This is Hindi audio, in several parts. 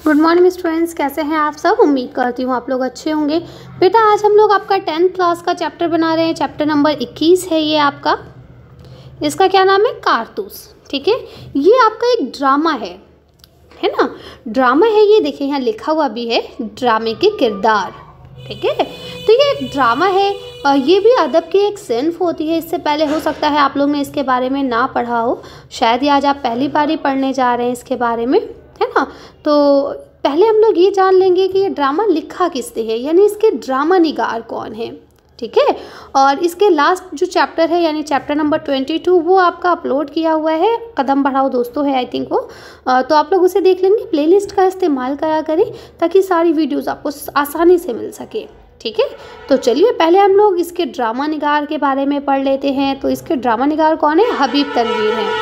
गुड मॉर्निंग स्टूडेंट्स, कैसे हैं आप सब। उम्मीद करती हूँ आप लोग अच्छे होंगे। बेटा आज हम लोग आपका 10th क्लास का चैप्टर बना रहे हैं। चैप्टर नंबर 21 है ये आपका। इसका क्या नाम है, कारतूस। ठीक है, ये आपका एक ड्रामा है ना, ड्रामा है ये। देखिए यहाँ लिखा हुआ भी है ड्रामे के किरदार। ठीक है, तो ये एक ड्रामा है। ये भी अदब की एक सिन्फ होती है। इससे पहले हो सकता है आप लोग ने इसके बारे में ना पढ़ा हो, शायद ये आज आप पहली बार ही पढ़ने जा रहे हैं इसके बारे में, है ना। तो पहले हम लोग ये जान लेंगे कि ये ड्रामा लिखा किसने है, यानी इसके ड्रामा निगार कौन है। ठीक है, और इसके लास्ट जो चैप्टर है यानी चैप्टर नंबर 22 वो आपका अपलोड किया हुआ है, कदम बढ़ाओ दोस्तों है आई थिंक वो। तो आप लोग उसे देख लेंगे। प्लेलिस्ट का इस्तेमाल करा करें ताकि सारी वीडियोस आपको आसानी से मिल सके। ठीक है, तो चलिए पहले हम लोग इसके ड्रामा निगार के बारे में पढ़ लेते हैं। तो इसके ड्रामा निगार कौन है, हबीब तनवीर हैं।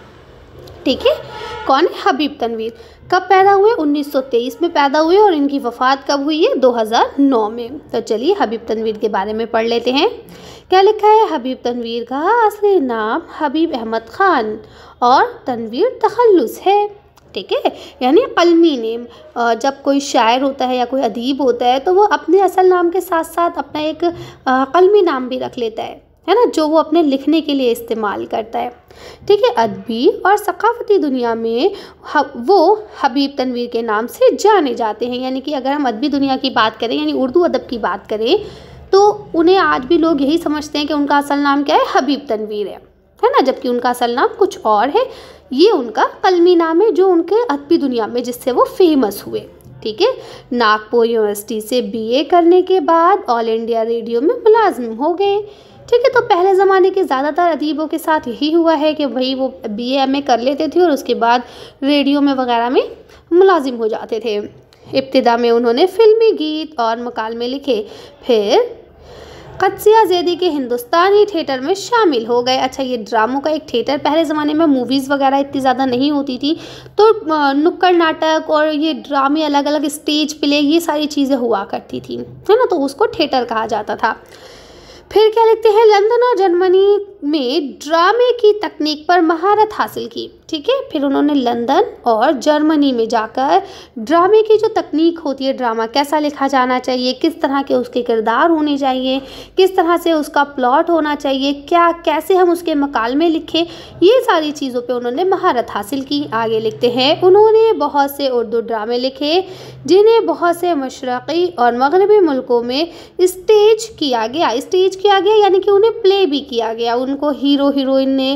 ठीक है, कौन है, हबीब तनवीर। कब पैदा हुए, 1923 में पैदा हुए और इनकी वफ़ात कब हुई है, 2009 में। तो चलिए हबीब तनवीर के बारे में पढ़ लेते हैं। क्या लिखा है, हबीब तनवीर का असली नाम हबीब अहमद ख़ान और तनवीर तखल्लुस है। ठीक है, यानी कलमी नेम। जब कोई शायर होता है या कोई अदीब होता है तो वो अपने असल नाम के साथ साथ अपना एक कलमी नाम भी रख लेता है ना, जो वो अपने लिखने के लिए इस्तेमाल करता है। ठीक है, अदबी और सकाफती दुनिया में वो हबीब तनवीर के नाम से जाने जाते हैं। यानी कि अगर हम अदबी दुनिया की बात करें यानी उर्दू अदब की बात करें तो उन्हें आज भी लोग यही समझते हैं कि उनका असल नाम क्या है, हबीब तनवीर है ना, जबकि उनका असल नाम कुछ और है। ये उनका कलमी नाम है जो उनके अदबी दुनिया में जिससे वो फेमस हुए। ठीक है, नागपुर यूनिवर्सिटी से BA करने के बाद ऑल इंडिया रेडियो में मुलाजिम हो गए। ठीक है, तो पहले ज़माने के ज़्यादातर अदीबों के साथ यही हुआ है कि भाई वो BA MA कर लेते थे और उसके बाद रेडियो में वगैरह में मुलाजिम हो जाते थे। इब्तिदा में उन्होंने फिल्मी गीत और मकालमे लिखे, फिर कदसिया ज़ैदी के हिंदुस्तानी थिएटर में शामिल हो गए। अच्छा, ये ड्रामों का एक थिएटर, पहले ज़माने में मूवीज़ वगैरह इतनी ज़्यादा नहीं होती थी तो नुक्कड़ नाटक और ये ड्रामे अलग अलग स्टेज प्ले ये सारी चीज़ें हुआ करती थी, है ना, तो उसको थिएटर कहा जाता था। फिर क्या लिखते हैं, लंदन और जर्मनी में ड्रामे की तकनीक पर महारत हासिल की। ठीक है, फिर उन्होंने लंदन और जर्मनी में जाकर ड्रामे की जो तकनीक होती है, ड्रामा कैसा लिखा जाना चाहिए, किस तरह के उसके किरदार होने चाहिए, किस तरह से उसका प्लॉट होना चाहिए, क्या कैसे हम उसके मकालमे लिखें, ये सारी चीज़ों पे उन्होंने महारत हासिल की। आगे लिखते हैं, उन्होंने बहुत से उर्दू ड्रामे लिखे जिन्हें बहुत से मशरक़ी और मगरबी मुल्कों में स्टेज किया गया यानी कि उन्हें प्ले भी किया गया। उनको हीरो हीरोइन ने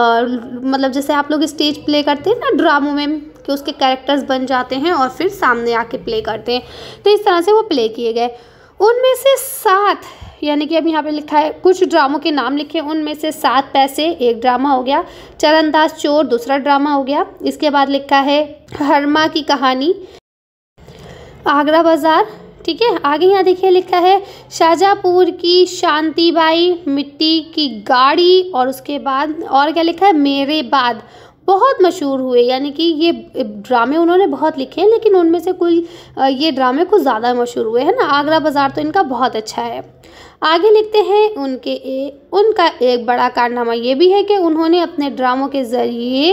मतलब जैसे आप लोग स्टेज प्ले करते हैं ना ड्रामों में कि उसके कैरेक्टर्स बन जाते हैं और फिर सामने आके प्ले करते हैं, तो इस तरह से वो प्ले किए गए। उनमें से 7 यानी कि अब यहाँ पे लिखा है कुछ ड्रामों के नाम लिखे, उनमें से 7 पैसे एक ड्रामा हो गया, चरणदास चोर दूसरा ड्रामा हो गया। इसके बाद लिखा है हरमा की कहानी, आगरा बाज़ार। ठीक है, आगे यहाँ देखिए लिखा है शाहजहाँपुर की शांतिबाई, मिट्टी की गाड़ी, और उसके बाद और क्या लिखा है, मेरे बाद। बहुत मशहूर हुए, यानी कि ये ड्रामे उन्होंने बहुत लिखे हैं लेकिन उनमें से कोई ये ड्रामे कुछ ज़्यादा मशहूर हुए हैं ना। आगरा बाज़ार तो इनका बहुत अच्छा है। आगे लिखते हैं उनका एक बड़ा कारनामा ये भी है कि उन्होंने अपने ड्रामों के ज़रिए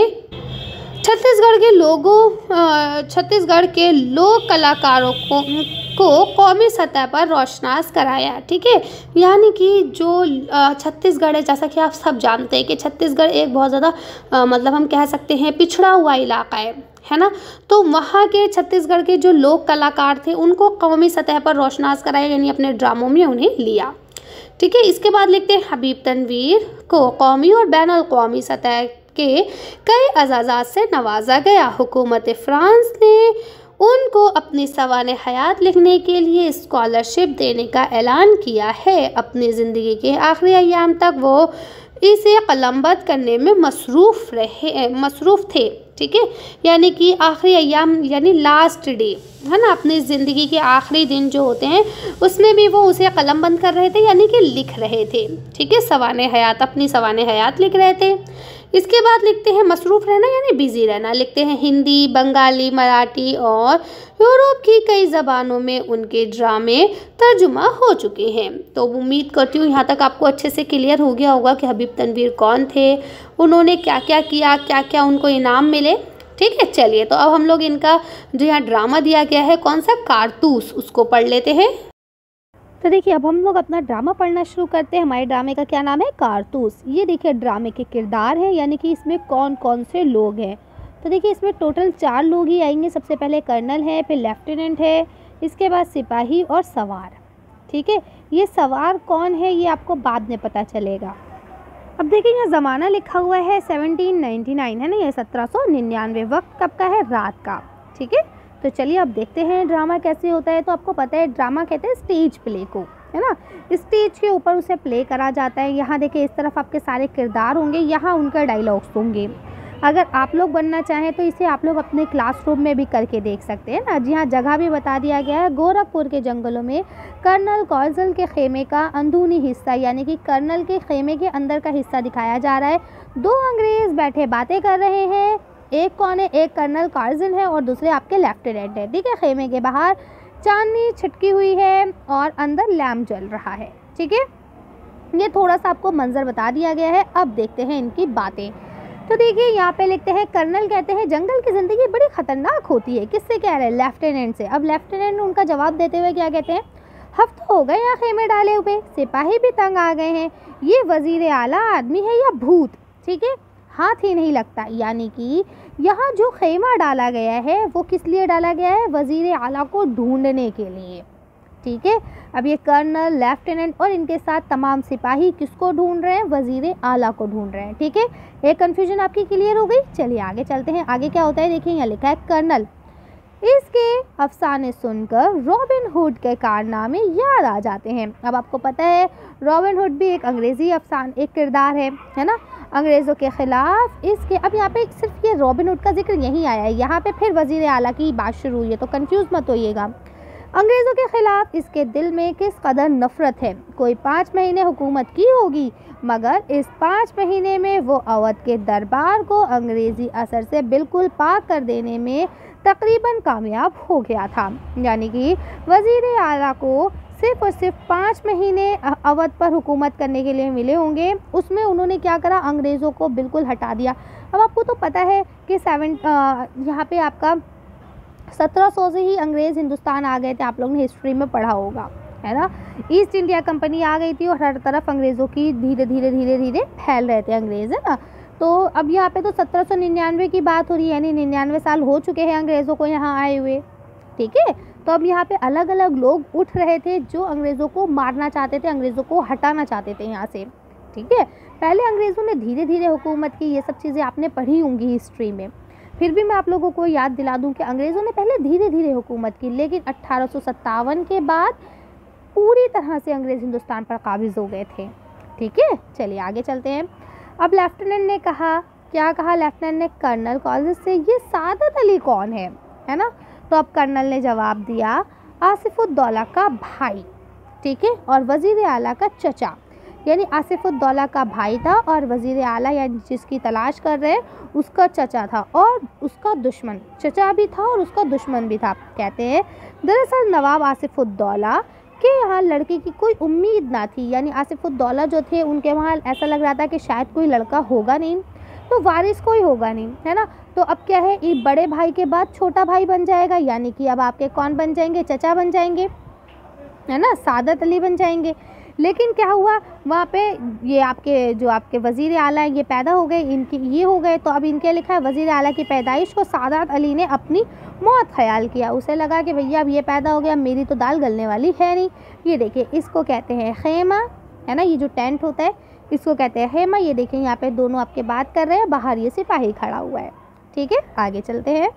छत्तीसगढ़ के लोक कलाकारों को कौमी सतह पर रोशनास कराया। ठीक है, यानी कि जो छत्तीसगढ़ है, जैसा कि आप सब जानते हैं कि छत्तीसगढ़ एक बहुत ज़्यादा मतलब हम कह सकते हैं पिछड़ा हुआ इलाका है ना, तो वहाँ के छत्तीसगढ़ के जो लोक कलाकार थे उनको कौमी सतह पर रोशनास कराया, यानी अपने ड्रामों में उन्हें लिया। ठीक है, इसके बाद लिखते हैं हबीब तनवीर को कौमी और बैन अल-क़वामी सतह के कई एजाज़ात से नवाजा गया। हुकूमत फ्रांस ने उनको अपनी सवाने हयात लिखने के लिए स्कॉलरशिप देने का ऐलान किया है। अपनी ज़िंदगी के आखिरी अय्याम तक वो इसे कलमबंद करने में मसरूफ़ थे। ठीक है, यानी कि आखिरी अय्याम यानी लास्ट डे है ना, अपनी ज़िंदगी के आखिरी दिन जो होते हैं उसमें भी वो उसे कलमबंद कर रहे थे, यानी कि लिख रहे थे। ठीक है, सवाने हयात, अपनी सवाने हयात लिख रहे थे। इसके बाद लिखते हैं मसरूफ़ रहना यानी बिज़ी रहना। लिखते हैं हिंदी, बंगाली, मराठी और यूरोप की कई ज़बानों में उनके ड्रामे तर्जुमा हो चुके हैं। तो उम्मीद करती हूँ यहाँ तक आपको अच्छे से क्लियर हो गया होगा कि हबीब तनवीर कौन थे, उन्होंने क्या क्या किया, क्या क्या उनको इनाम मिले। ठीक है। चलिए तो अब हम लोग इनका जो यहाँ ड्रामा दिया गया है कौन सा, कारतूस, उसको पढ़ लेते हैं। तो देखिए अब हम लोग अपना ड्रामा पढ़ना शुरू करते हैं। हमारे ड्रामे का क्या नाम है, कारतूस। ये देखिए ड्रामे के किरदार हैं, यानी कि इसमें कौन कौन से लोग हैं। तो देखिए इसमें टोटल 4 लोग ही आएंगे। सबसे पहले कर्नल है, फिर लेफ्टिनेंट है, इसके बाद सिपाही और सवार। ठीक है, ये सवार कौन है ये आपको बाद में पता चलेगा। अब देखिए यहाँ ज़माना लिखा हुआ है 1799 है ना, ये 1799। वक्त कब का है, रात का। ठीक है, तो चलिए अब देखते हैं ड्रामा कैसे होता है। तो आपको पता है ड्रामा कहते हैं स्टेज प्ले को, है ना। स्टेज के ऊपर उसे प्ले करा जाता है। यहाँ देखिए इस तरफ आपके सारे किरदार होंगे, यहाँ उनका डायलॉग्स होंगे। अगर आप लोग बनना चाहें तो इसे आप लोग अपने क्लासरूम में भी करके देख सकते हैं ना। जी हाँ, जगह भी बता दिया गया है। गोरखपुर के जंगलों में कर्नल कौशल के खेमे का अंदरूनी हिस्सा, यानी कि कर्नल के खेमे के अंदर का हिस्सा दिखाया जा रहा है। 2 अंग्रेज़ बैठे बातें कर रहे हैं। एक कौन है, एक कर्नल कार्जन है और दूसरे आपके लेफ्टिनेंट है। ठीक है, खेमे के बाहर चांदनी छिटकी हुई है और अंदर लैम्प जल रहा है। ठीक है, ये थोड़ा सा आपको मंजर बता दिया गया है। अब देखते हैं इनकी बातें। तो देखिए यहाँ पे लिखते हैं, कर्नल कहते हैं जंगल की ज़िंदगी बड़ी ख़तरनाक होती है। किससे कह रहे हैं, लेफ्टिनेंट से। अब लेफ्टिनेंट उनका जवाब देते हुए क्या कहते हैं, हफ्ते हो गए यहाँ खेमे डाले हुए, सिपाही भी तंग आ गए हैं। ये वजीर आला आदमी है या भूत। ठीक है, हाथ ही नहीं लगता। यानी कि यहाँ जो खेमा डाला गया है वो किस लिए डाला गया है, वजीर आला को ढूंढने के लिए। ठीक है, अब ये कर्नल, लेफ्टिनेंट और इनके साथ तमाम सिपाही किसको ढूंढ रहे हैं, वजीर आला को ढूंढ रहे हैं। ठीक है, एक कन्फ्यूजन आपकी क्लियर हो गई। चलिए आगे चलते हैं। आगे क्या होता है देखिए, यहाँ लिखा है कर्नल इसके अफसाने सुनकर रॉबिन हुड के कारनामे याद आ जाते हैं। अब आपको पता है रॉबिन हुड भी एक अंग्रेज़ी अफसाना, एक किरदार है ना, अंग्रेज़ों के ख़िलाफ़ इसके। अब यहाँ पे सिर्फ ये रॉबिन हुड का जिक्र यहीं आया है, यहाँ पे फिर वज़ीर आला की बात शुरू हुई है, तो कंफ्यूज मत होइएगा। अंग्रेज़ों के ख़िलाफ़ इसके दिल में किस कदर नफ़रत है। कोई 5 महीने हुकूमत की होगी, मगर इस 5 महीने में वो अवध के दरबार को अंग्रेज़ी असर से बिल्कुल पाक कर देने में तकरीबन कामयाब हो गया था। यानी कि वज़ीर आला को सिर्फ़ और सिर्फ 5 महीने अवध पर हुकूमत करने के लिए मिले होंगे। उसमें उन्होंने क्या करा, अंग्रेज़ों को बिल्कुल हटा दिया। अब आपको तो पता है कि यहाँ पे आपका 1700 से ही अंग्रेज़ हिंदुस्तान आ गए थे। आप लोगों ने हिस्ट्री में पढ़ा होगा, है ना। ईस्ट इंडिया कंपनी आ गई थी और हर तरफ अंग्रेज़ों की धीरे धीरे फैल रहे थे अंग्रेज़, है ना। तो अब यहाँ पे तो 1799 की बात हो रही है, यानी 99 साल हो चुके हैं अंग्रेज़ों को यहाँ आए हुए। ठीक है, तो अब यहाँ पे अलग अलग लोग उठ रहे थे जो अंग्रेज़ों को मारना चाहते थे, अंग्रेज़ों को हटाना चाहते थे यहाँ से। ठीक है, पहले अंग्रेज़ों ने धीरे धीरे हुकूमत की, ये सब चीज़ें आपने पढ़ी होंगी हिस्ट्री में। फिर भी मैं आप लोगों को याद दिला दूं कि अंग्रेज़ों ने पहले धीरे धीरे हुकूमत की, लेकिन 1857 के बाद पूरी तरह से अंग्रेज़ हिंदुस्तान पर काबिज़ हो गए थे। ठीक है, चलिए आगे चलते हैं। अब लेफ्टिनेंट ने कहा, क्या कहा लेफ्टिनेंट ने कर्नल कॉलेज से, ये सादत अली कौन है ना। तो अब कर्नल ने जवाब दिया, आसिफुद्दौला का भाई। ठीक है, और वज़ीर आला का चचा, यानी आसिफुद्दौला का भाई था और वज़ीर आला यानी जिसकी तलाश कर रहे उसका चचा था और उसका दुश्मन, चचा भी था और उसका दुश्मन भी था। कहते हैं दरअसल नवाब आसिफुद्दौला के यहाँ लड़के की कोई उम्मीद ना थी, यानी आसिफुद्दौला जो थे उनके वहाँ ऐसा लग रहा था कि शायद कोई लड़का होगा नहीं, तो वारिस कोई होगा नहीं, है ना। तो अब क्या है, ये बड़े भाई के बाद छोटा भाई बन जाएगा, यानी कि अब आपके कौन बन जाएंगे, चचा बन जाएंगे, है ना, सादत अली बन जाएंगे। लेकिन क्या हुआ वहाँ पे, ये आपके जो आपके वज़ीर आला हैं ये पैदा हो गए, इनकी ये हो गए, तो अब इनके लिखा है वज़ीर आला की पैदाइश को सादत अली ने अपनी मौत ख्याल किया। उसे लगा कि भैया अब ये पैदा हो गया, मेरी तो दाल गलने वाली है नहीं। ये देखिए इसको कहते हैं खेमा, है ना, ये जो टेंट होता है इसको कहते हैं खेमा। ये देखिए यहाँ पे दोनों आपके बात कर रहे हैं, बाहर ये सिपाही खड़ा हुआ है। ठीक है, आगे चलते हैं।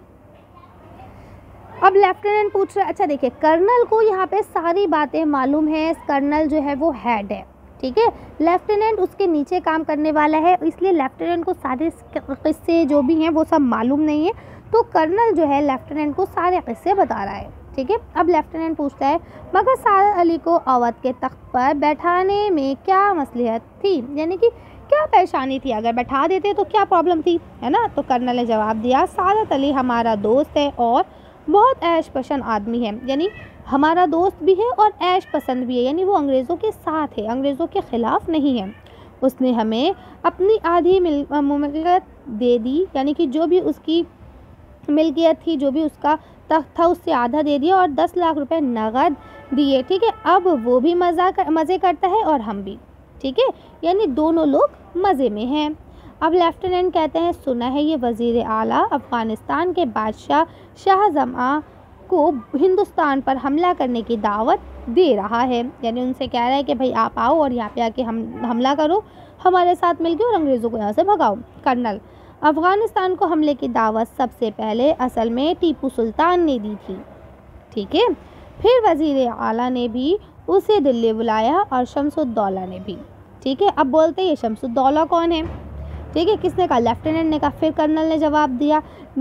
अब लेफ्टिनेंट पूछ रहा है, अच्छा देखिए कर्नल को यहाँ पे सारी बातें मालूम है, कर्नल जो है वो हेड है। ठीक है, लेफ्टिनेंट उसके नीचे काम करने वाला है, इसलिए लेफ्टिनेंट को सारे किस्से जो भी हैं वो सब मालूम नहीं है, तो कर्नल जो है लेफ्टिनेंट को सारे किस्से बता रहा है। ठीक है, अब लेफ्टिनेंट पूछता है मगर सादत अली को अवध के तख्त पर बैठाने में क्या मसलहत थी, यानी कि क्या परेशानी थी, अगर बैठा देते तो क्या प्रॉब्लम थी, है ना। तो कर्नल ने जवाब दिया, सादत अली हमारा दोस्त है और बहुत ऐश पसंद आदमी है, यानी हमारा दोस्त भी है और ऐश पसंद भी है, यानी वो अंग्रेज़ों के साथ है, अंग्रेज़ों के ख़िलाफ़ नहीं है। उसने हमें अपनी आधी मिल्कियत दे दी, यानी कि जो भी उसकी मिल्कियत थी, जो भी उसका तख्त था, उससे आधा दे दिया और 10 लाख रुपए नगद दिए। ठीक है, अब वो भी मज़े करता है और हम भी। ठीक है, यानी दोनों लोग मज़े में हैं। अब लेफ्टिनेंट कहते हैं, सुना है ये वज़ीर आला अफ़गानिस्तान के बादशाह शाहजहाँ को हिंदुस्तान पर हमला करने की दावत दे रहा है, यानी उनसे कह रहा है कि भाई आप आओ और यहाँ पे आके हमला करो हमारे साथ मिलकर और अंग्रेज़ों को यहाँ से भगाओ। कर्नल, अफ़गानिस्तान को हमले की दावत सबसे पहले असल में टीपू सुल्तान ने दी थी। ठीक है, फिर वज़ीर आला ने भी उसे दिल्ली बुलाया और शमसुद्दौला ने भी। ठीक है, अब बोलते हैं ये शमसुद्दौला कौन है। ठीक है, किसने कहा? लेफ्टिनेंट ने कहा। फिर कर्नल ने जवाब दिया,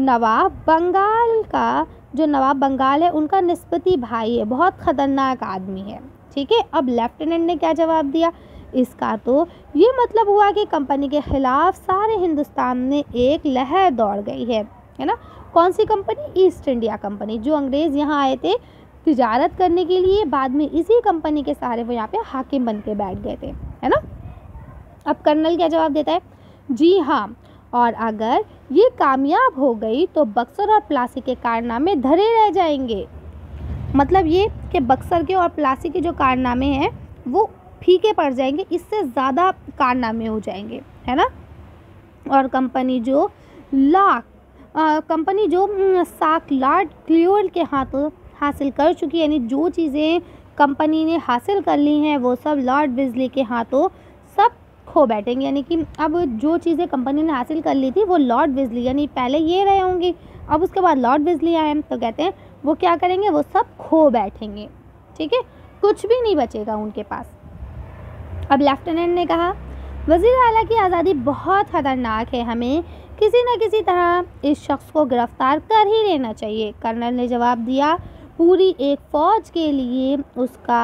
जो नवाब बंगाल है उनका निस्बती भाई है, बहुत ख़तरनाक आदमी है। ठीक है, अब लेफ्टिनेंट ने क्या जवाब दिया? इसका तो ये मतलब हुआ कि कंपनी के ख़िलाफ़ सारे हिंदुस्तान में एक लहर दौड़ गई है ना। कौन सी कंपनी? East India company. जो अंग्रेज़ यहाँ आए थे तिजारत करने के लिए, बाद में इसी कंपनी के सहारे वो यहाँ पे हाकिम बन के बैठ गए थे, है ना। अब कर्नल क्या जवाब देता है? जी हाँ, और अगर ये कामयाब हो गई तो बक्सर और प्लासी के कारनामे धरे रह जाएंगे। मतलब ये कि बक्सर के और प्लासी के जो कारनामे हैं वो फीके पड़ जाएंगे, इससे ज़्यादा कारनामे हो जाएंगे, है ना। और कंपनी जो साक लॉर्ड क्लियोल के हाथों हासिल कर चुकी, यानी जो चीज़ें कंपनी ने हासिल कर ली हैं वो सब लॉर्ड वेलेस्ली के हाथों सब खो बैठेंगे। यानी कि अब जो चीज़ें कंपनी ने हासिल कर ली थी वो लॉर्ड वेलेस्ली, यानी पहले ये रहे होंगे, अब उसके बाद लॉर्ड वेलेस्ली आए, तो कहते हैं वो क्या करेंगे? वो सब खो बैठेंगे। ठीक है, कुछ भी नहीं बचेगा उनके पास। अब लेफ्टिनेंट ने कहा, वज़ीर आला की आज़ादी बहुत ख़तरनाक है, हमें किसी न किसी तरह इस शख्स को गिरफ़्तार कर ही लेना चाहिए। कर्नल ने जवाब दिया, पूरी एक फ़ौज के लिए उसका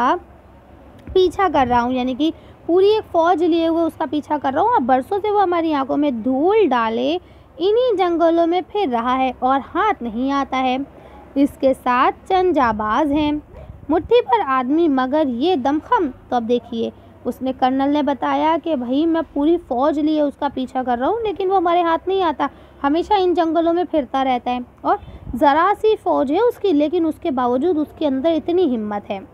पीछा कर रहा हूँ, यानी कि पूरी एक फ़ौज लिए हुए उसका पीछा कर रहा हूँ और बरसों से वो हमारी आंखों में धूल डाले इन्हीं जंगलों में फिर रहा है और हाथ नहीं आता है। इसके साथ चंद जाबाज हैं, मुट्ठी पर आदमी, मगर ये दमखम। तो अब देखिए, उसने कर्नल ने बताया कि भाई मैं पूरी फ़ौज लिए उसका पीछा कर रहा हूँ लेकिन वो हमारे हाथ नहीं आता, हमेशा इन जंगलों में फिरता रहता है और ज़रा सी फ़ौज है उसकी, लेकिन उसके बावजूद उसके अंदर इतनी हिम्मत है।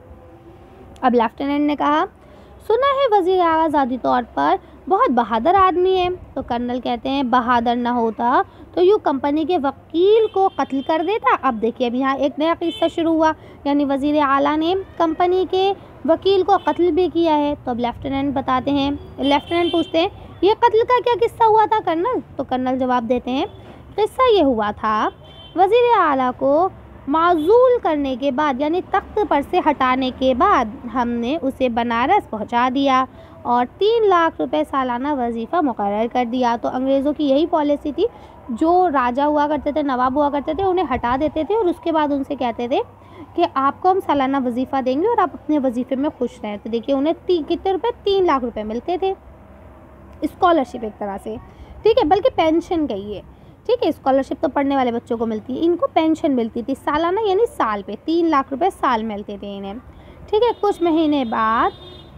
अब लेफ्टिनेंट ने कहा, सुना है वज़ीर आज़ादी तौर पर बहुत बहादुर आदमी है। तो कर्नल कहते हैं, बहादुर ना होता तो यूँ कंपनी के वकील को कत्ल कर देता। अब देखिए, अब यहाँ एक नया किस्सा शुरू हुआ, यानी वज़ीर आला ने कंपनी के वकील को कत्ल भी किया है। तो अब लेफ्टिनेंट बताते हैं, लेफ्टिनेंट पूछते हैं, ये कत्ल का क्या किस्सा हुआ था कर्नल? तो कर्नल जवाब देते हैं, किस्सा ये हुआ था, वज़ीर आला को माजूल करने के बाद, यानी तख्त पर से हटाने के बाद हमने उसे बनारस पहुंचा दिया और 3 लाख रुपए सालाना वजीफ़ा मुकर्रर कर दिया। तो अंग्रेज़ों की यही पॉलिसी थी, जो राजा हुआ करते थे, नवाब हुआ करते थे, उन्हें हटा देते थे और उसके बाद उनसे कहते थे कि आपको हम सालाना वजीफ़ा देंगे और आप अपने वजीफ़े में खुश रहें। तो देखिए, उन्हें कितने रुपए? 3 लाख रुपए मिलते थे, स्कॉलरशिप एक तरह से। ठीक है, बल्कि पेंशन कहिए। ठीक है, स्कॉलरशिप तो पढ़ने वाले बच्चों को मिलती है, इनको पेंशन मिलती थी सालाना, यानी साल पे 3 लाख रुपए साल मिलते थे इन्हें। ठीक है, कुछ महीने बाद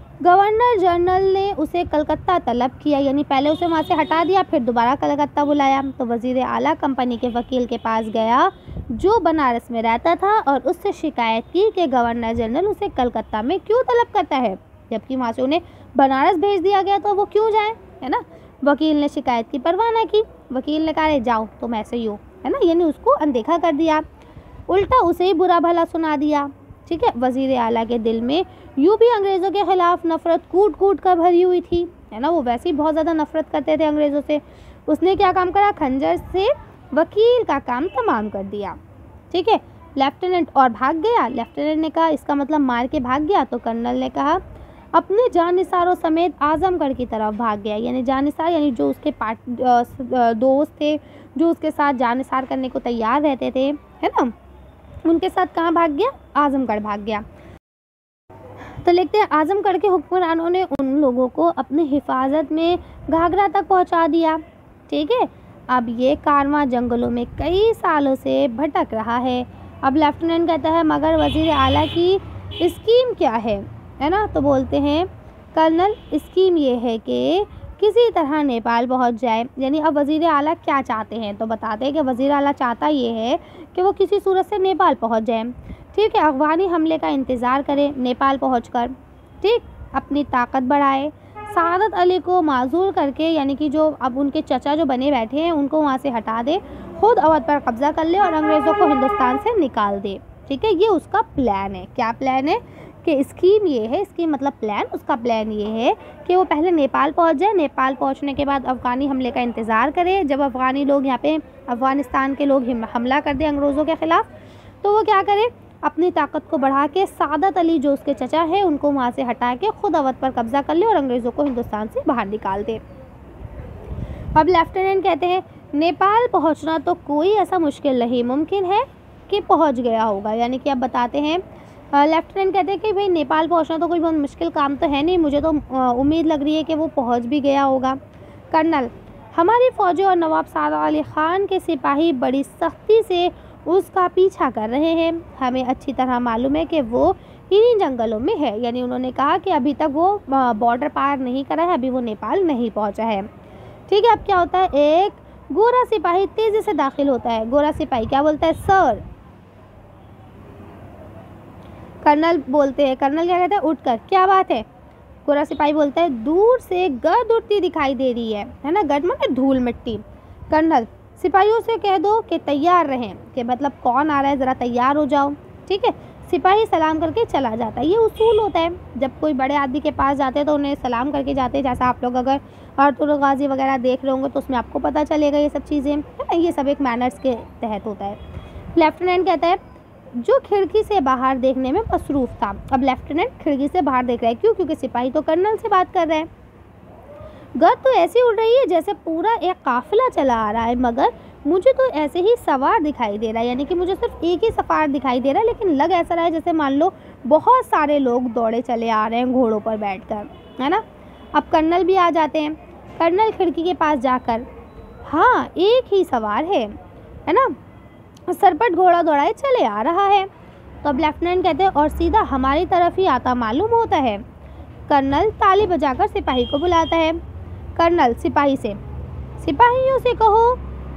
गवर्नर जनरल ने उसे कलकत्ता तलब किया, यानी पहले उसे वहाँ से हटा दिया, फिर दोबारा कलकत्ता बुलाया। तो वज़ीर आला कंपनी के वकील के पास गया जो बनारस में रहता था और उससे शिकायत की कि गवर्नर जनरल उसे कलकत्ता में क्यों तलब करता है, जबकि वहाँ से उन्हें बनारस भेज दिया गया, तो वो क्यों जाए, है ना। वकील ने शिकायत की परवाह न की। वकील ने कहा, जाओ तुम ऐसे ही हो, है ना, यानी उसको अनदेखा कर दिया, उल्टा उसे ही बुरा भला सुना दिया। ठीक है, वज़ीर आला के दिल में यूँ भी अंग्रेज़ों के ख़िलाफ़ नफ़रत कूट कूट कर भरी हुई थी, है ना, वो वैसे ही बहुत ज़्यादा नफ़रत करते थे अंग्रेज़ों से। उसने क्या काम करा? खंजर से वकील का काम तमाम कर दिया। ठीक है, लेफ्टिनेंट और भाग गया। लेफ्टिनेंट ने कहा, इसका मतलब मार के भाग गया? तो कर्नल ने कहा, अपने जानिसारों समेत आज़मगढ़ की तरफ भाग गया, यानी जानिसार यानी जो उसके दोस्त थे, जो उसके साथ जानिसार करने को तैयार रहते थे, है ना, उनके साथ कहाँ भाग गया? आज़मगढ़ भाग गया। तो लिखते हैं, आज़मगढ़ के हुक्मरानों ने उन लोगों को अपनी हिफाजत में घाघरा तक पहुँचा दिया। ठीक है, अब ये कारवां जंगलों में कई सालों से भटक रहा है। अब लेफ्टिनेंट कहता है, मगर वज़ीर आला की स्कीम क्या है ना। तो बोलते हैं, कर्नल, स्कीम ये है कि किसी तरह नेपाल पहुंच जाए। यानी अब वज़ीर आला क्या चाहते हैं, तो बताते हैं कि वज़ीर आला चाहता ये है कि वो किसी सूरत से नेपाल पहुंच जाए। ठीक है, अफ़गानी हमले का इंतज़ार करे नेपाल पहुंचकर, ठीक, अपनी ताकत बढ़ाए, सादत अली को माजूर करके, यानी कि जो अब उनके चचा जो बने बैठे हैं उनको वहाँ से हटा दे, खुद अवध पर कब्ज़ा कर ले और अंग्रेज़ों को हिंदुस्तान से निकाल दे। ठीक है, ये उसका प्लान है। क्या प्लान है कि स्कीम ये है, स्कीम मतलब प्लान, उसका प्लान ये है कि वो पहले नेपाल पहुंच जाए, नेपाल पहुंचने के बाद अफ़गानी हमले का इंतज़ार करे। जब अफ़गानी लोग यहाँ पे अफ़गानिस्तान के लोग हमला कर दे अंग्रेज़ों के ख़िलाफ़, तो वो क्या करे, अपनी ताकत को बढ़ा के सादत अली जो उसके चचा है उनको वहाँ से हटा के खुद अवध पर कब्ज़ा कर ले और अंग्रेज़ों को हिंदुस्तान से बाहर निकाल दे। अब लेफ्टिनेंट कहते हैं नेपाल पहुँचना तो कोई ऐसा मुश्किल नहीं, मुमकिन है कि पहुँच गया होगा। यानी कि अब बताते हैं, लेफ्टिनेंट कहते हैं कि भाई नेपाल पहुंचना तो कोई बहुत मुश्किल काम तो है नहीं, मुझे तो उम्मीद लग रही है कि वो पहुंच भी गया होगा। कर्नल, हमारी फ़ौजी और नवाब सादा अली ख़ान के सिपाही बड़ी सख्ती से उसका पीछा कर रहे हैं। हमें अच्छी तरह मालूम है कि वो इन्हीं जंगलों में है। यानी उन्होंने कहा कि अभी तक वो बॉर्डर पार नहीं करा है, अभी वो नेपाल नहीं पहुँचा है। ठीक है, अब क्या होता है, एक गोरा सिपाही तेज़ी से दाखिल होता है। गोरा सिपाही क्या बोलता है, सर। कर्नल बोलते हैं, कर्नल क्या कहता है, उठकर, क्या बात है। गोरा सिपाही बोलता है, दूर से गर्द उड़ती दिखाई दे रही है ना, गर्द मतलब धूल मिट्टी। कर्नल, सिपाहियों से कह दो कि तैयार रहें, कि मतलब कौन आ रहा है, ज़रा तैयार हो जाओ। ठीक है, सिपाही सलाम करके चला जाता है। ये उसूल होता है, जब कोई बड़े आदमी के पास जाते हैं तो उन्हें सलाम करके जाते हैं। जैसा आप लोग अगर अर्तुगरुल गाजी वगैरह देख रहे होंगे तो उसमें आपको पता चलेगा ये सब चीज़ें, है ना, ये सब एक मैनर्स के तहत होता है। लेफ्टिनेंट कहता है, जो खिड़की से बाहर देखने में मसरूफ़ था। अब लेफ्टिनेंट खिड़की से बाहर देख रहा है, क्यों, क्योंकि सिपाही तो कर्नल से बात कर रहे हैं। गर्द तो ऐसी उड़ रही है जैसे पूरा एक काफिला चला आ रहा है, मगर मुझे तो ऐसे ही सवार दिखाई दे रहा है। यानी कि मुझे सिर्फ एक ही सवार दिखाई दे रहा है, लेकिन लग ऐसा रहा है जैसे मान लो बहुत सारे लोग दौड़े चले आ रहे हैं घोड़ों पर बैठकर, है ना। अब कर्नल भी आ जाते हैं। कर्नल खिड़की के पास जाकर, हाँ, एक ही सवार है ना, सरपट घोड़ा दौड़ाए चले आ रहा है। तो अब लेफ्टिनेंट कहते हैं, और सीधा हमारी तरफ ही आता मालूम होता है। कर्नल ताली बजाकर सिपाही को बुलाता है। कर्नल सिपाही से, सिपाहियों से कहो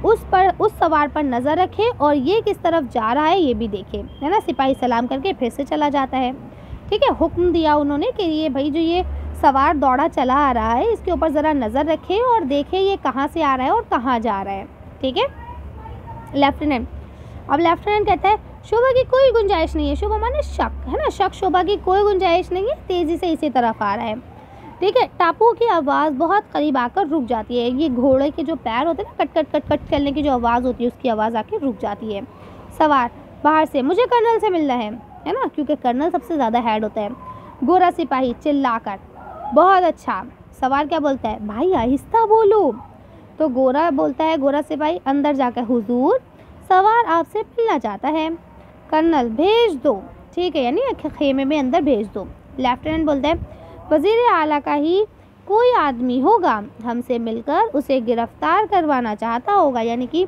उस सवार पर नज़र रखे और ये किस तरफ जा रहा है ये भी देखे, है ना। सिपाही सलाम करके फिर से चला जाता है। ठीक है, हुक्म दिया उन्होंने कि ये भाई जो ये सवार दौड़ा चला आ रहा है इसके ऊपर ज़रा नज़र रखे और देखे ये कहाँ से आ रहा है और कहाँ जा रहा है। ठीक है लेफ्टिनेंट। अब लेफ्टिनेंट कहता है, शोभा की कोई गुंजाइश नहीं है। शोभा माने शक, है ना, शक, शोभा की कोई गुंजाइश नहीं है, तेज़ी से इसी तरफ आ रहा है। ठीक है, टापू की आवाज़ बहुत करीब आकर रुक जाती है। ये घोड़े के जो पैर होते हैं ना, कट कट कट कट चलने की जो आवाज़ होती है उसकी आवाज़ आके रुक जाती है। सवार बाहर से, मुझे कर्नल से मिलना है ना, क्योंकि कर्नल सबसे ज़्यादा हेड होता है। गोरा सिपाही चिल्लाकर, बहुत अच्छा। सवार क्या बोलता है, भाई आहिस्ता बोलो। तो गोरा बोलता है, गोरा सिपाही अंदर जाकर, हुजूर सवार आपसे मिलना चाहता है। कर्नल, भेज दो। ठीक है, यानी खेमे में अंदर भेज दो। लेफ्टिनेंट बोलता है, वज़ीर आला का ही कोई आदमी होगा, हमसे मिलकर उसे गिरफ्तार करवाना चाहता होगा। यानी कि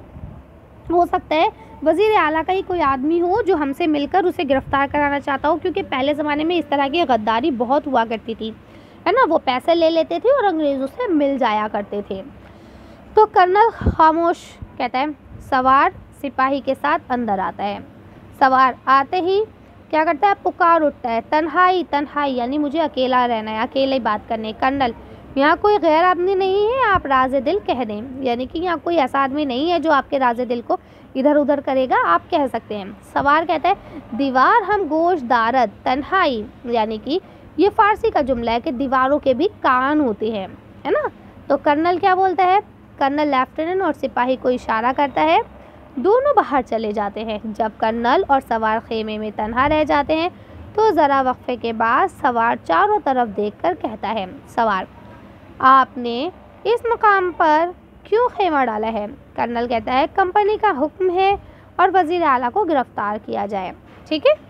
हो सकता है वज़ीर आला का ही कोई आदमी हो जो हमसे मिलकर उसे गिरफ्तार कराना चाहता हो, क्योंकि पहले ज़माने में इस तरह की गद्दारी बहुत हुआ करती थी, है ना। वो पैसे ले लेते थे और अंग्रेज़ों से मिल जाया करते थे। तो कर्नल खामोश कहता है। सवार सिपाही के साथ अंदर आता है। सवार आते ही क्या करता है, पुकार उठता है, तन्हाई तन्हाई, यानी मुझे अकेला रहना है, अकेले बात करनी है। कर्नल, यहाँ कोई गैर आदमी नहीं है, आप राज़े दिल कह दें। यानी कि यहाँ कोई ऐसा आदमी नहीं है जो आपके राज़े दिल को इधर उधर करेगा, आप कह सकते हैं। सवार कहता है, दीवार हम गोश दारद तन्हाई, यानी कि ये फ़ारसी का जुमला है कि दीवारों के भी कान होते हैं, है ना। तो कर्नल क्या बोलता है, कर्नल लेफ्टिनेंट और सिपाही को इशारा करता है, दोनों बाहर चले जाते हैं। जब कर्नल और सवार खेमे में तन्हा रह जाते हैं तो ज़रा वक्फे के बाद सवार चारों तरफ देखकर कहता है, सवार आपने इस मकाम पर क्यों खेमा डाला है। कर्नल कहता है, कंपनी का हुक्म है और वज़ीर आला को गिरफ़्तार किया जाए। ठीक है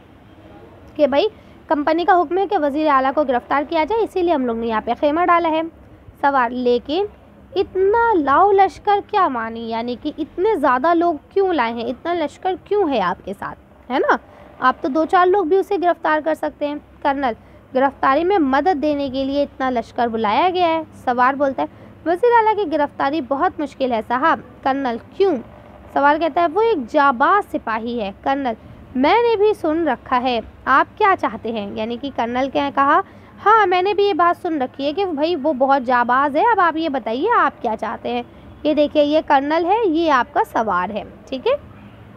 कि भाई कंपनी का हुक्म है कि वज़ीर आला को गिरफ़्तार किया जाए, इसीलिए हम लोग ने यहाँ पे खेमा डाला है। सवार, लेकिन इतना लाओ लश्कर क्या मानी, यानी कि इतने ज़्यादा लोग क्यों लाए हैं, इतना लश्कर क्यों है आपके साथ, है ना। आप तो 2-4 लोग भी उसे गिरफ़्तार कर सकते हैं। कर्नल, गिरफ्तारी में मदद देने के लिए इतना लश्कर बुलाया गया है। सवार बोलता है वज़ीर आला की गिरफ्तारी बहुत मुश्किल है साहब। कर्नल क्यों? सवार कहता है वो एक जाबाज सिपाही है। कर्नल मैंने भी सुन रखा है, आप क्या चाहते हैं? यानी कि कर्नल क्या कहा, हाँ मैंने भी ये बात सुन रखी है कि भाई वो बहुत जाबाज है। अब आप ये बताइए आप क्या चाहते हैं। ये देखिए ये कर्नल है, ये आपका सवार है, ठीक है।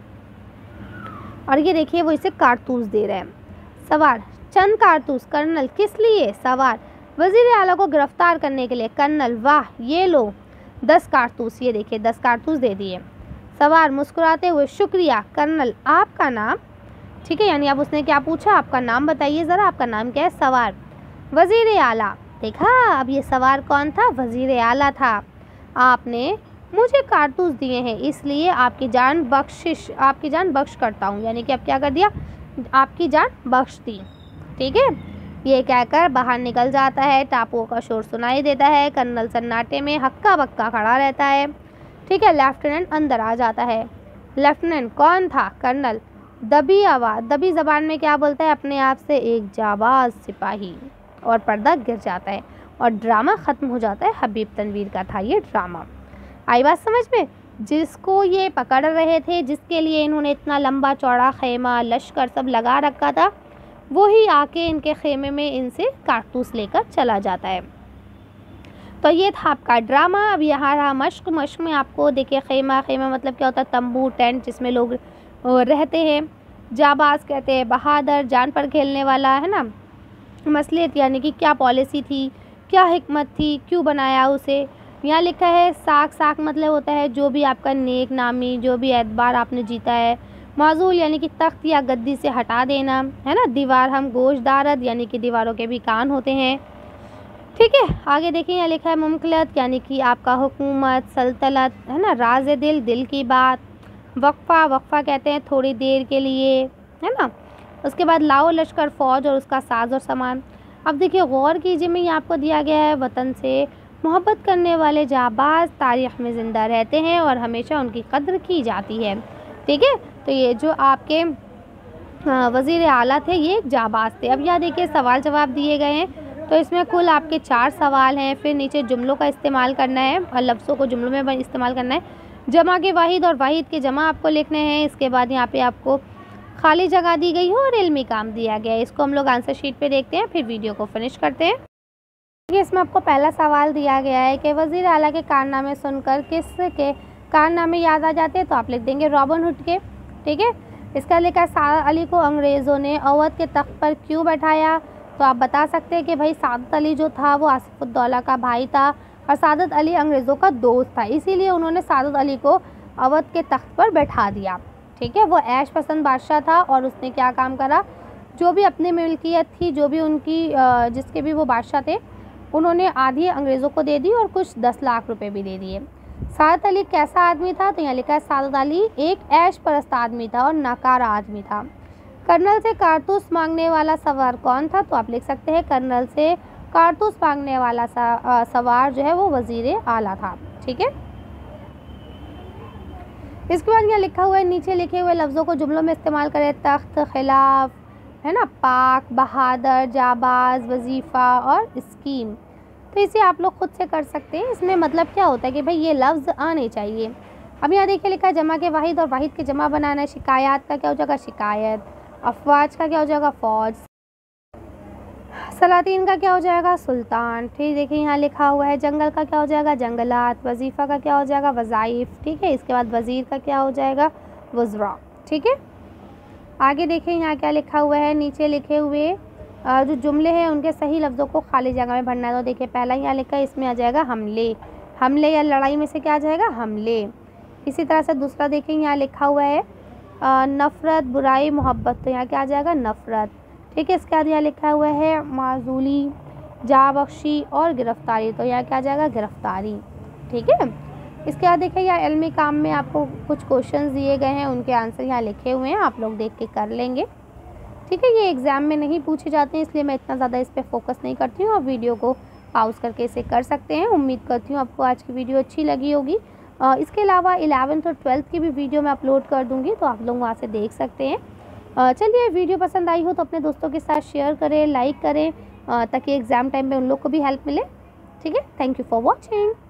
और ये देखिए वो इसे कारतूस दे रहे हैं। सवार चंद कारतूस। कर्नल किस लिए? सवार वज़ीर आला को गिरफ्तार करने के लिए। कर्नल वाह, ये लो 10 कारतूस। ये देखिए 10 कारतूस दे दिए। सवार मुस्कुराते हुए शुक्रिया। कर्नल आपका नाम? ठीक है, यानी अब उसने क्या पूछा, आपका नाम बताइए ज़रा, आपका नाम क्या है? सवार वज़ीर आला। देखा अब ये सवार कौन था? वज़ीर आला था। आपने मुझे कारतूस दिए हैं इसलिए आपकी जान बख्श करता हूँ। यानी कि अब क्या कर दिया, आपकी जान बख्श दी, ठीक है। ये कहकर बाहर निकल जाता है। टापुओं का शोर सुनाई देता है। कर्नल सन्नाटे में हक्का बक्का खड़ा रहता है, ठीक है। लेफ्टिनेंट अंदर आ जाता है। लेफ्टिनेंट कौन था? कर्नल दबी आवाज़, दबी ज़बान में क्या बोलता है अपने आप से, एक जाबाज सिपाही। और पर्दा गिर जाता है और ड्रामा ख़त्म हो जाता है। हबीब तनवीर का था ये ड्रामा। आई बात समझ में? जिसको ये पकड़ रहे थे, जिसके लिए इन्होंने इतना लंबा चौड़ा खेमा लश्कर सब लगा रखा था, वो ही आके इनके खेमे में इनसे कारतूस लेकर चला जाता है। तो ये था आपका ड्रामा। अब यहाँ रहा मश्क। मश्क में आपको देखिए खेमा मतलब क्या होता है, तंबू, टेंट जिसमें लोग रहते हैं। जाबाज कहते हैं बहादुर, जान पर खेलने वाला, है ना। मसलियत यानी कि क्या पॉलिसी थी, क्या हिकमत थी, क्यों बनाया उसे। यहाँ लिखा है साख मतलब होता है जो भी आपका नेक नामी, जो भी एतबार आपने जीता है। माजूल यानी कि तख्त या गद्दी से हटा देना, है ना। दीवार हम गोशदारत यानी कि दीवारों के भी कान होते हैं, ठीक है। आगे देखिए यहाँ लिखा है मुमकिलत यानी कि आपका हुकूमत, सल्तनत, है ना। राज दिल की बात। वक्फा कहते हैं थोड़ी देर के लिए, है ना। उसके बाद लाओ लश्कर, फ़ौज और उसका साज और सामान। अब देखिए गौर कीजिए, में ये आपको दिया गया है वतन से मोहब्बत करने वाले जाबाज तारीख़ में ज़िंदा रहते हैं और हमेशा उनकी कद्र की जाती है, ठीक है। तो ये जो आपके वज़ीर आला थे ये एक जाबाज थे। अब यहाँ देखिए सवाल जवाब दिए गए हैं, तो इसमें कुल आपके 4 सवाल हैं। फिर नीचे जुमलों का इस्तेमाल करना है और लफ्ज़ों को जुमलों में इस्तेमाल करना है। जमा के वाहिद और वाहिद के जमा आपको लिखने हैं। इसके बाद यहाँ पे आपको खाली जगह दी गई है और इल्मी काम दिया गया है। इसको हम लोग आंसर शीट पे देखते हैं, फिर वीडियो को फिनिश करते हैं। इसमें आपको पहला सवाल दिया गया है कि वज़ीर आला के कारनामे सुनकर किसके कारनामे याद आ जाते हैं, तो आप लिख देंगे रॉबिन हुड के, ठीक है। इसका लिखा है सादत अली को अंग्रेज़ों ने अवध के तख्त पर क्यों बैठाया, तो आप बता सकते हैं कि भाई सादत अली जो था वो आसिफुद्दौला का भाई था और सादत अली अंग्रेज़ों का दोस्त था, इसीलिए उन्होंने सादत अली को अवध के तख्त पर बैठा दिया, ठीक है। वो ऐश पसंद बादशाह था और उसने क्या काम करा, जो भी अपनी मिल्कियत थी, जो भी उनकी जिसके भी वो बादशाह थे, उन्होंने आधी अंग्रेज़ों को दे दी और कुछ 10 लाख रुपए भी दे दिए। सादत अली कैसा आदमी था, तो यहाँ लिखा है सादत अली एक ऐश परस्त आदमी था और नाकारा आदमी था। कर्नल से कारतूस मांगने वाला सवार कौन था, तो आप लिख सकते हैं कर्नल से कारतूस मांगने वाला सवार जो है वो वज़ीर आला था, ठीक है। इसके बाद यहाँ लिखा हुआ है नीचे लिखे हुए लफ्ज़ों को जुमलों में इस्तेमाल करें। तख्त, खिलाफ, है ना, पाक, बहादुर, जाबाज, वजीफ़ा और स्कीम। तो इसे आप लोग खुद से कर सकते हैं। इसमें मतलब क्या होता है कि भाई ये लफ्ज़ आने चाहिए। अब यहाँ देखिए लिखा है जमा के वाहिद और वाहिद के जमा बनाना है। शिकायत का क्या हो जाएगा, शिकायत। अफवाज का क्या हो जाएगा, फ़ौज। सलातीन का क्या हो जाएगा, सुल्तान। ठीक, देखिए यहाँ लिखा हुआ है जंगल का क्या हो जाएगा, जंगलात। वजीफ़ा का क्या हो जाएगा, वज़ाइफ, ठीक है। इसके बाद वज़ीर का क्या हो जाएगा, वज़रा, ठीक है। आगे देखिए यहाँ क्या लिखा हुआ है, नीचे लिखे हुए जो जुमले हैं उनके सही लफ्ज़ों को खाली जगह में भरना है। तो देखिए पहला यहाँ लिखा है, इसमें आ जाएगा हमले। हमले या लड़ाई में से क्या आ जाएगा, हमले। इसी तरह से दूसरा देखिए यहाँ लिखा हुआ है नफ़रत, बुराई, मोहब्बत। तो यहाँ क्या आ जाएगा, नफ़रत, ठीक है। इसके बाद यहाँ लिखा हुआ है माजूली, जाबख्शी और गिरफ़्तारी। तो यहाँ क्या आ जाएगा, गिरफ़्तारी, ठीक है। इसके बाद देखिए यहाँ इल्मी काम में आपको कुछ क्वेश्चंस दिए गए हैं, उनके आंसर यहाँ लिखे हुए हैं, आप लोग देख के कर लेंगे, ठीक है। ये एग्ज़ाम में नहीं पूछे जाते हैं, इसलिए मैं इतना ज़्यादा इस पर फोकस नहीं करती हूँ। आप वीडियो को पॉज करके इसे कर सकते हैं। उम्मीद करती हूँ आपको आज की वीडियो अच्छी लगी होगी। इसके अलावा 11th और 12th की भी वीडियो मैं अपलोड कर दूँगी, तो आप लोग वहाँ से देख सकते हैं। चलिए वीडियो पसंद आई हो तो अपने दोस्तों के साथ शेयर करें, लाइक करें। ताकि एग्ज़ाम टाइम पे उन लोग को भी हेल्प मिले। ठीक है, थैंक यू फॉर वॉचिंग।